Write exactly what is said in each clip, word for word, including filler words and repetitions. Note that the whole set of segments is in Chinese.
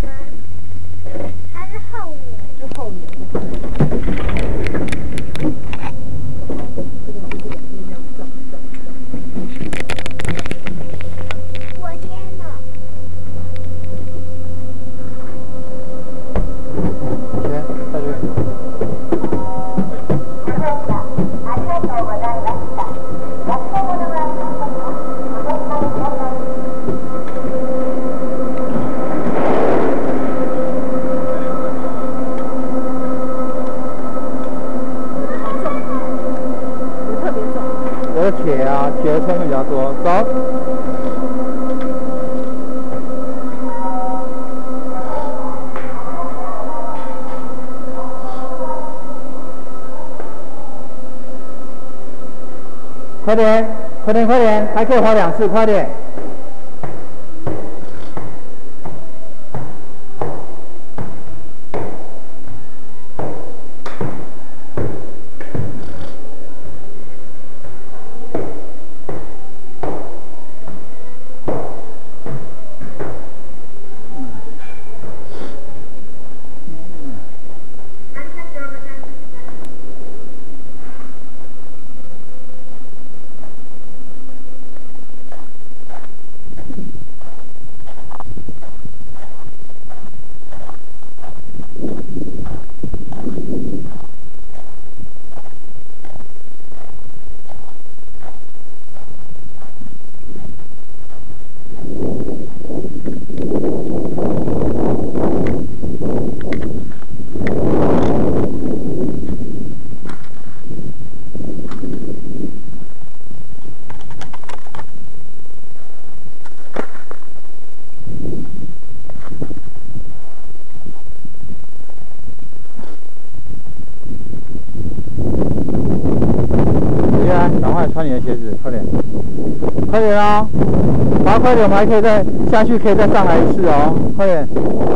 还是后面？ 就后面。这个是这个，这样转转转。 我先呢。 先下去。 有铁啊，铁的成分比较多。走。快点，快点，快点，还可以滑两次，快点。 赶快穿你的鞋子，快点，快点哦！好，快点，我们还可以再下去，可以再上来一次哦，快点。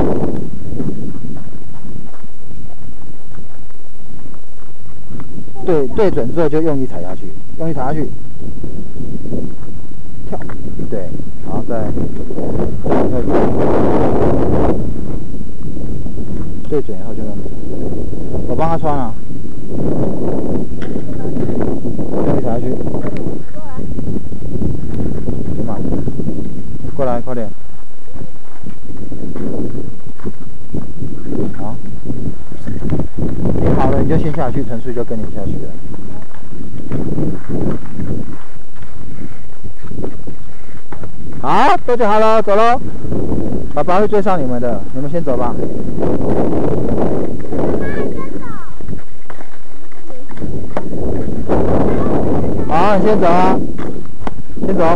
对对准之后就用力踩下去，用力踩下去，跳，对，然后再对准以后就用力，我帮他穿啊。 用力踩下去，行吗？过来，快点。好，你好了，你就先下去，陈叔就跟你下去了。好，都讲好了，走喽。爸爸会追上你们的，你们先走吧。 好，你先走啊，先走。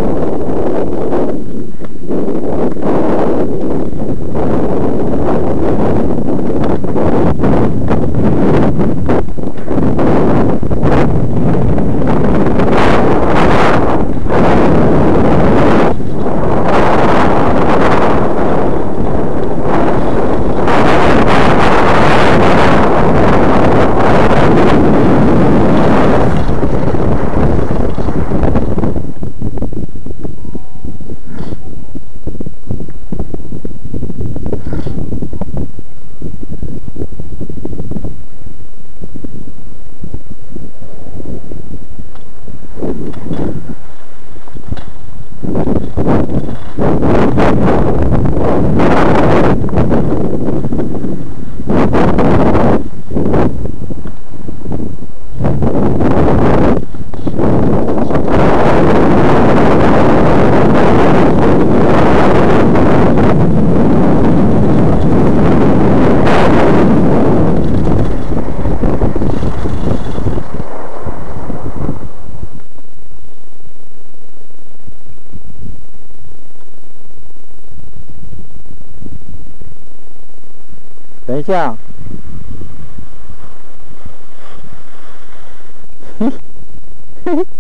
等一下，嘿，嘿嘿。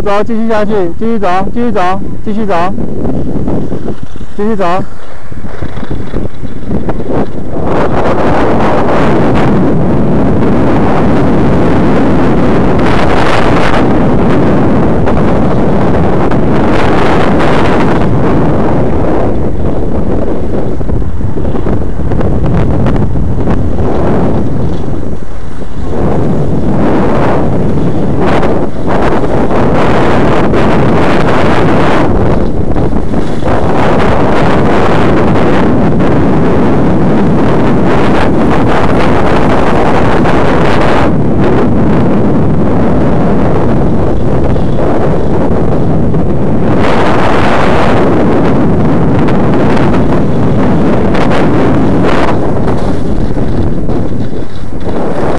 走走，继续下去，继续走，继续走，继续走，继续走。